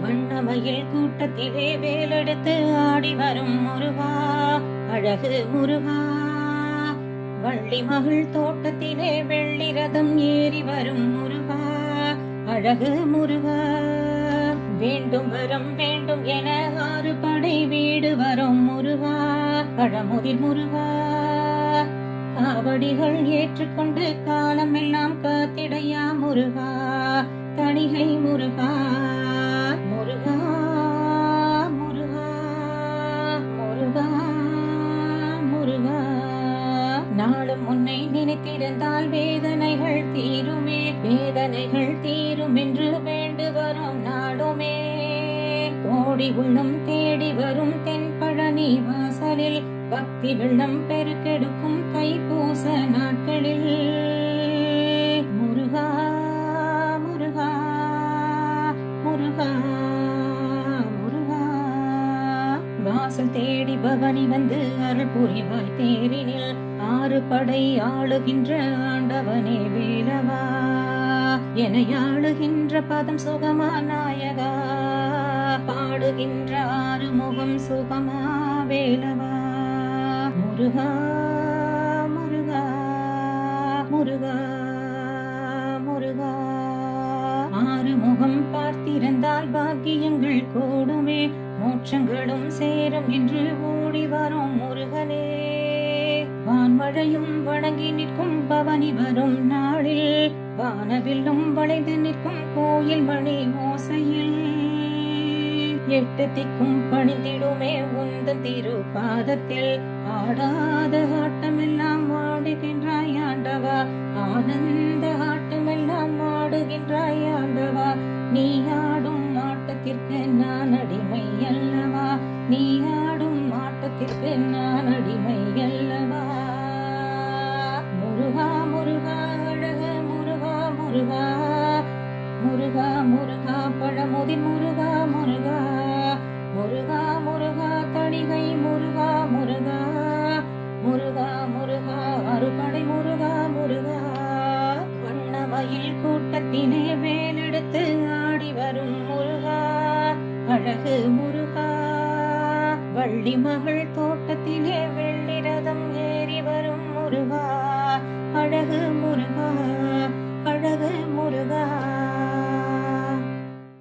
வண்ணமயில் கூட்டத்திலே வேலெடுத்து ஆடி வரும் முருகா, அழகு முருகா. வள்ளி மகள் தோட்டத்திலே வெள்ளி ரதம் ஏறி வரும் முருகா, அழகு முருகா. வேண்டும் வரம் வேண்டும் என 6 படை வீடு வரும் முருகா, பழமுதிர் முருகா. காவடிகள் ஏற்றுக்கொண்டு காலம் எல்லாம் காத்திடையா முருகா, தணிகை முருகா. முருகா முருகா முருகா முருகா. நாளும் உன்னை நினைத்திருந்தால் வேதனைகள் தீருமே, வேதனைகள் தீரும் என்று வேண்டு வரும் நாடுமே. கோடி உள்ளம் தேடி வரும் தென்பழனி வாசலில் பக்தி வெள்ளம் பெருக்கெடுக்கும் தைப்பூச நாட்களில் முருகா முருகா முருகா முருகா. வாசல் தேடி பவனி வந்து அருள் புரிவாய் தேரினில் 6 படை ஆளுகின்ற ஆண்டவனே வேலவா, என ஆளுகின்ற பதம் சுகமா நாயகா, பாடுகின்ற 6 முகம் சுகமா வேலவா. முருகா முருகா முருகா முருகா. 6 முகம் பார்த்திருந்தால் பாக்கியங்கள் கூடுமே, மோட்சங்களும் சேரும் என்று ஓடி வரும் முருகனே. வான்மழையும் வணங்கி நிற்கும் பவனி வரும் நாளில் வானவில்லும் வளைந்து நிற்கும் கோயில் மணி ஓசையில் 8 திக்கும் பணிந்திடுமே உந்தன் திரு பாதத்தில். ஆடாத ஆட்டமெல்லாம் ஆடுகின்றாய் ஆண்டவா, ஆனந்த ஆட்டமெல்லாம் ஆடுகின்றாய் ஆண்டவா. நீ ஆடும் ஆட்டத்திற்கு நான் அடிமை அல்லவா, நீ ஆடும் ஆட்டத்திற்கு நான் அடிமை அல்லவா. முருகா முருகா அழக முருகா முருகா முருகா முருகா. பழமுதிர் முருகா முருகா முருகா முருகா. தணிகை முருகா முருகா முருகா முருகா. 6 படை முருகா முருகா. வண்ணமயில் கூட்டத்திலே வேலெடுத்து ஆடி வரும் முருகா, அழகு முருகா. வள்ளி மகள் தோட்டத்திலே